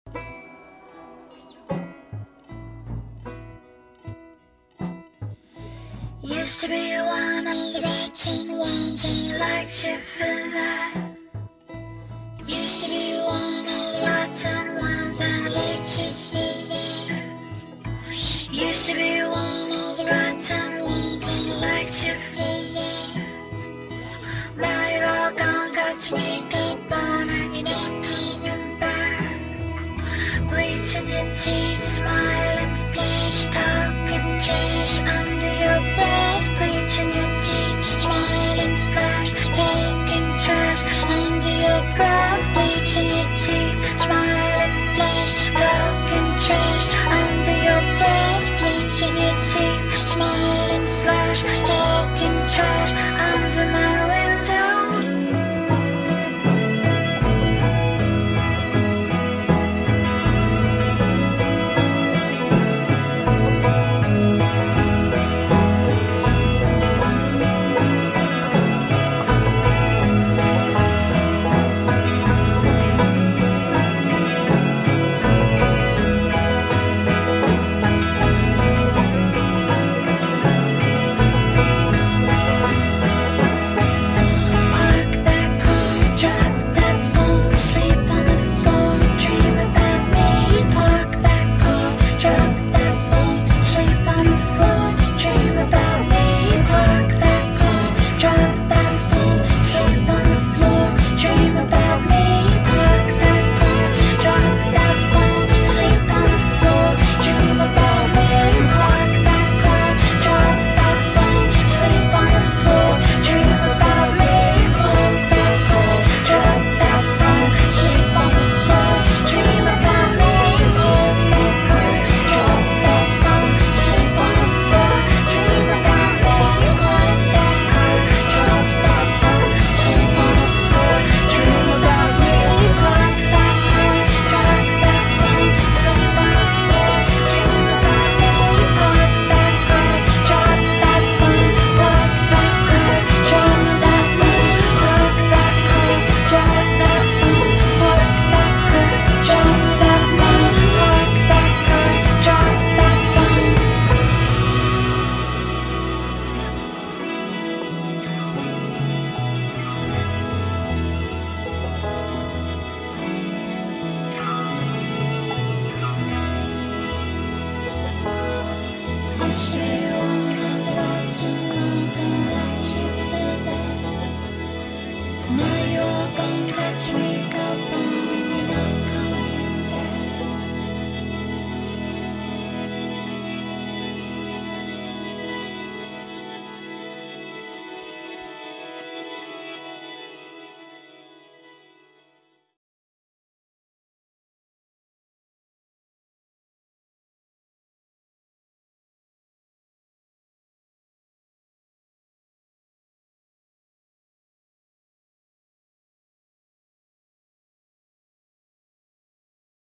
Used to be one of the rotten ones, and I liked you for that. Used to be one of the rotten ones, and I liked you for that. Used to be one of the rotten ones, and I liked you for that. Now you're all gone, got your makeup on, and you're not coming back. Bleaching your teeth, smiling, flash, talking trash under your breath. Bleaching your teeth, smiling, flash, talking trash under your breath. Bleaching your teeth, smiling, flash, talking trash under your breath. Bleaching your teeth, smiling, flash, talking trash under my window. Used to be